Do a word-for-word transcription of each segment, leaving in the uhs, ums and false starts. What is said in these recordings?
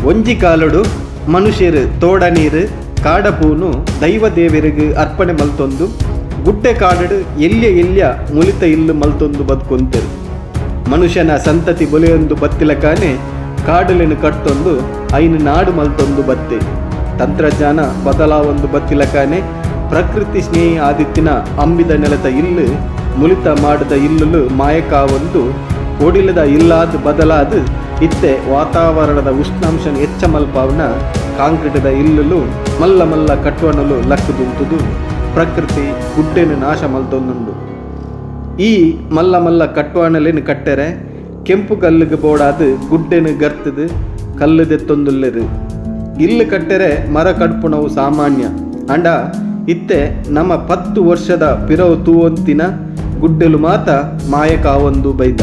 ಒಂಜಿ ಕಾಲುಡು ಮನುಷ್ಯರು ತೋಡ ನೀರು ಕಾಡಪೂನು ದೈವ ದೇವರಿಗೆ ಅರ್ಪಣೆ ಮಲ್ತೊಂದು ಗುಡ್ಡೆ ಕಾಡಡು ಎಲ್ಯ ಎಲ್ಯ ಮುಲಿತ ಇಲ್ಲು ಮಲ್ತೊಂದು ಬದುಕೊಂತರು. ಮನುಷ್ಯನ ಸಂತತಿ ಬೊಲೆಯೊಂದು ಬತ್ತಿಲಕಾನೆ ಕಾಡಲಿನ ಕಟ್ಟೊಂದು ಐನು ನಾಡು ಮಲ್ತೊಂದು ಬತ್ತೆ. ತಂತ್ರಜ್ಞಾನ ಬದಲಾವೊಂದು ಬತ್ತಿಲಕಾನೆ ಪ್ರಕೃತಿ ಸ್ನೇಹಿ ಆದಿತ್ತಿನ ಅಂಬಿದ ನೆಲದ ಇಲ್ಲು ಮುಲಿತ ಮಾಡಿದ ಇಲ್ಲುಲು ಮಾಯಕಾವೊಂದು ಒಡಿಲದ ಇಲ್ಲಾದ ಬದಲಾದ ಇತ್ತೆ ವಾತಾವರಣದ ಉಷ್ಣಾಂಶನ ಹೆಚ್ಚ ಮಲ್ಪಾವನ ಕಾಂಕ್ರೀಟದ ಇಲ್ಲುಲು ಮಲ್ಲ ಮಲ್ಲ ಕಟ್ಟುವನಲು ಲಕ್ಕದುಂತುದು ಪ್ರಕೃತಿ ಗುಡ್ಡೆನು ನಾಶ ಮಲ್ತೊಂದುಂಡು. ಈ ಮಲ್ಲ ಮಲ್ಲ ಕಟ್ಟುವನಲೇನು ಕಟ್ಟರೆ ಕೆಂಪು ಕಲ್ಲಿಗೆ ಬೋಡಾದ ಗುಡ್ಡೆನು ಗರ್ತದು ಕಲ್ಲು ದೆತ್ತೊಂದುಲ್ಲೆರು. ಇಲ್ಲು ಕಟ್ಟರೆ ಮರ ಕಡ್ಪುಣವು ಸಾಮಾನ್ಯ ಅಂಡ ಇತ್ತೆ ನಮ್ಮ ಪತ್ತು ವರ್ಷದ ಪಿರವು ತೂವಂತಿನ ಗುಡ್ಡೆಲು ಮಾತ ಮಾಯಕಾವೊಂದು ಬೈದ.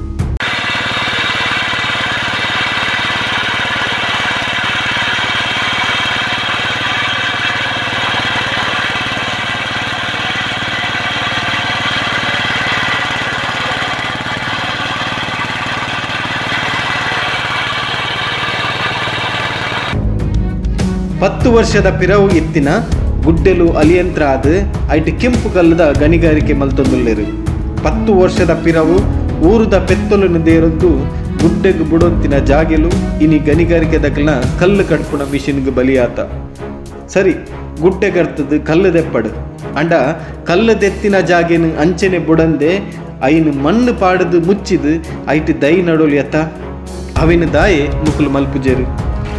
ಪತ್ತು ವರ್ಷದ ಪಿರವು ಇತ್ತಿನ ಗುಡ್ಡೆಲು ಅಲಿಯಂತ್ರ ಆದ ಐಟ್ ಕೆಂಪು ಕಲ್ಲದ ಗಣಿಗಾರಿಕೆ ಮಲ್ತೊಂದುಲ್ಲೆರು. ಪತ್ತು ವರ್ಷದ ಪಿರವು ಊರುದ ಪೆತ್ತೊಲನ್ನು ದೇರೊಂದು ಗುಡ್ಡೆಗೆ ಬುಡೊಂತಿನ ಜಾಗೆಲು ಇನಿ ಗಣಿಗಾರಿಕೆ ದಕ್ಕಲ ಕಲ್ಲು ಕಡ್ಪುಣ ಮಿಷಿನ್ಗೆ ಬಲಿಯಾತ. ಸರಿ, ಗುಡ್ಡೆ ಗರ್ತದ ಕಲ್ಲು ದೆಪ್ಪಡು ಅಂಡ ಕಲ್ಲು ದೆತ್ತಿನ ಜಾಗೆನು ಅಂಚೆನೆ ಬುಡಂದೆ ಐನು ಮಣ್ಣು ಪಾಡದು ಮುಚ್ಚಿದು ಐಟ್ ದೈ ನಡೋಲಿ ಅತ್ತ ಅವಿನ ದಾಯೆ ಮುಕುಲು ಮಲ್ಪುಜೇರು.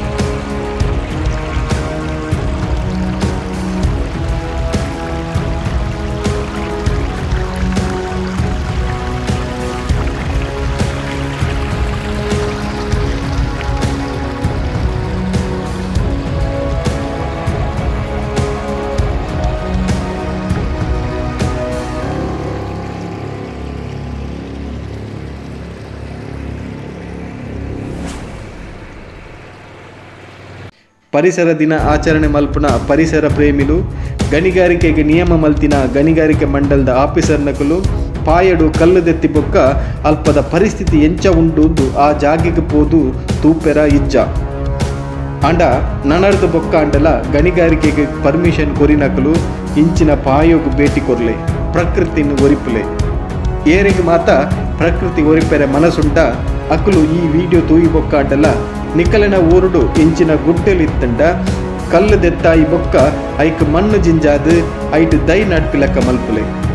ಪರಿಸರ ದಿನ ಆಚರಣೆ ಮಲ್ಪುನ ಪರಿಸರ ಪ್ರೇಮಿಲು ಗಣಿಗಾರಿಕೆಗೆ ನಿಯಮ ಮಲ್ತಿನ ಗಣಿಗಾರಿಕೆ ಮಂಡಲದ ಆಫೀಸರ್ನಕಲು ಪಾಯಡು ಕಲ್ಲು ದೆತ್ತಿ ಬೊಕ್ಕ ಅಲ್ಪದ ಪರಿಸ್ಥಿತಿ ಎಂಚ ಉಂಡು ಆ ಜಾಗೆಗೆ ಪೋದು ತೂಪೆರ ಇಜ್ಜ ಅಂಡ ನನರ್ದು ಬೊಕ್ಕ ಅಂಡಲ ಗಣಿಗಾರಿಕೆಗೆ ಪರ್ಮಿಷನ್ ಕೊರಿನಕಲು ಇಂಚಿನ ಪಾಯೋಗು ಭೇಟಿ ಕೊರ್ಲೆ ಪ್ರಕೃತಿನ ಒರಿಪುಲೆ ಏರೆಗೆ ಮಾತ ಪ್ರಕೃತಿ ಒರಿಪೆರೆ ಮನಸುಂಟ ಅಕಲು ಈ ವಿಡಿಯೋ ತೂಯಿ ಬೊಕ್ಕ ಅಂಡಲ ನಿಕಲನ ಊರುಡು ಇಂಚಿನ ಗುಡ್ಡೆಲಿತ್ತಂಡ ಕಲ್ಲು ದೆತ್ತಾಯಿ ಬೊಕ್ಕ ಐಕ್ ಮಣ್ಣು ಜಿಂಜಾದು ಐಟ್ ದೈ ನಡ್ಪಿಲಕ್ಕ ಮಲ್ಪುಲೆ.